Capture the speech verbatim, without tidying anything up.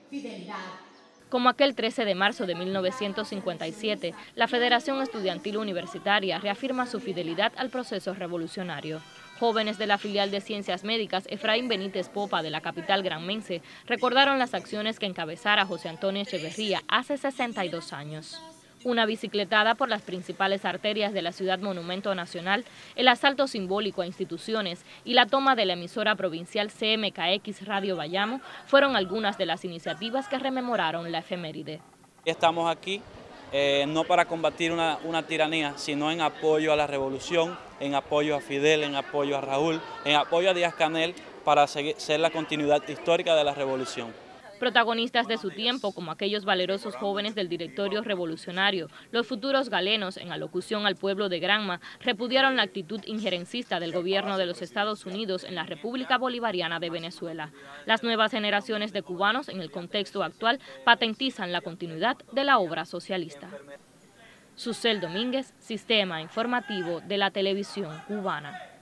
fidelidad. Como aquel trece de marzo de mil novecientos cincuenta y siete, la Federación Estudiantil Universitaria reafirma su fidelidad al proceso revolucionario. Jóvenes de la filial de Ciencias Médicas Efraín Benítez Popa de la capital granmense recordaron las acciones que encabezara José Antonio Echeverría hace sesenta y dos años. Una bicicletada por las principales arterias de la ciudad monumento nacional, el asalto simbólico a instituciones y la toma de la emisora provincial C M K X Radio Bayamo fueron algunas de las iniciativas que rememoraron la efeméride. Estamos aquí eh, no para combatir una, una tiranía, sino en apoyo a la revolución, en apoyo a Fidel, en apoyo a Raúl, en apoyo a Díaz-Canel para seguir, ser la continuidad histórica de la revolución. Protagonistas de su tiempo, como aquellos valerosos jóvenes del directorio revolucionario, los futuros galenos, en alocución al pueblo de Granma, repudiaron la actitud injerencista del gobierno de los Estados Unidos en la República Bolivariana de Venezuela. Las nuevas generaciones de cubanos, en el contexto actual, patentizan la continuidad de la obra socialista. Susel Domínguez, Sistema Informativo de la Televisión Cubana.